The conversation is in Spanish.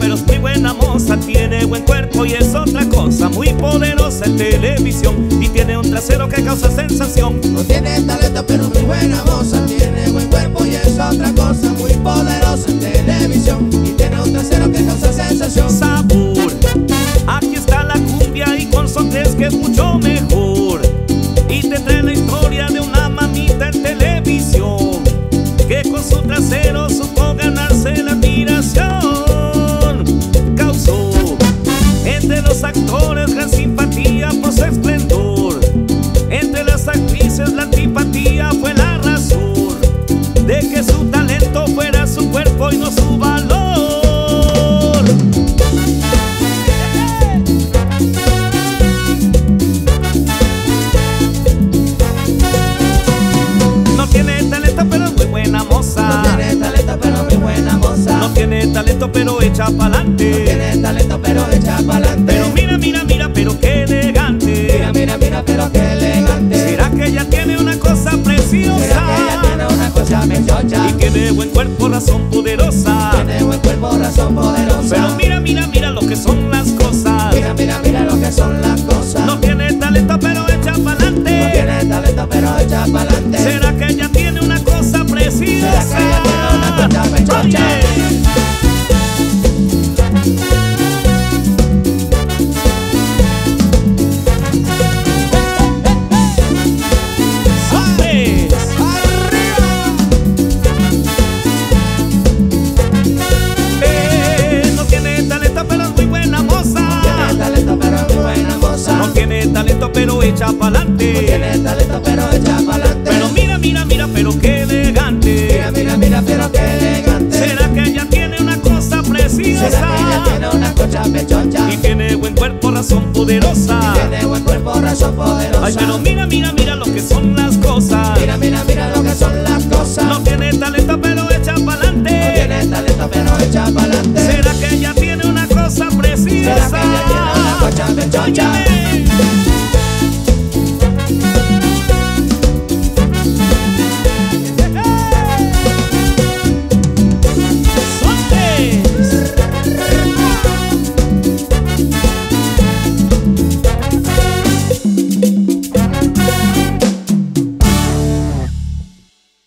pero es muy buena moza. Tiene buen cuerpo y es otra cosa, muy poderosa en televisión. Y tiene un trasero que causa sensación. No tiene talento pero muy buena moza. Tiene buen cuerpo y es otra cosa, muy poderosa en televisión. Y tiene un trasero que causa sensación. Sabor, aquí está la cumbia y con sortes que es mucho mejor. Y te trae la historia de una mamita en televisión que con su trasero supo ganarse la admiración. Causó entre los actores gran simpatía por su esplendor. Entre las actrices la antipatía fue la razón de que su talento fuera su cuerpo y no su valor. No tiene talento pero es muy buena moza. No tiene talento pero muy buena moza. No tiene talento pero echa pa'lante. No tiene talento pero echa pa'lante. Pero mira, mira, mira, pero qué elegante. Mira, mira, mira, pero qué elegante. ¿Será que ella tiene una cosa preciosa? ¿Será que ella tiene una cosa preciosa? Y tiene buen cuerpo, razón poderosa. Tiene buen cuerpo, razón poderosa. Pero mira, mira, mira lo que son las cosas. Mira, mira, mira lo que son las cosas. No tiene talento pero echa pa'lante. No tiene talento pero echa pa'lante. ¿Será que ella tiene una cosa preciosa? ¿Será que ella tiene una cosa preciosa? Oye. No tiene talento pero es muy buena moza. No tiene talento pero muy buena moza. No tiene talento pero echa pa'lante. No tiene talento pero echa pa'lante. Pero mira, mira, mira, pero qué elegante. Mira, mira, mira, pero qué elegante. ¿Será que ella tiene una cosa preciosa? ¿Será que ella tiene una cosa preciosa? Y tiene buen cuerpo, razón poderosa. Tiene buen cuerpo, razón poderosa. Ay, pero mira, mira, mira lo que son las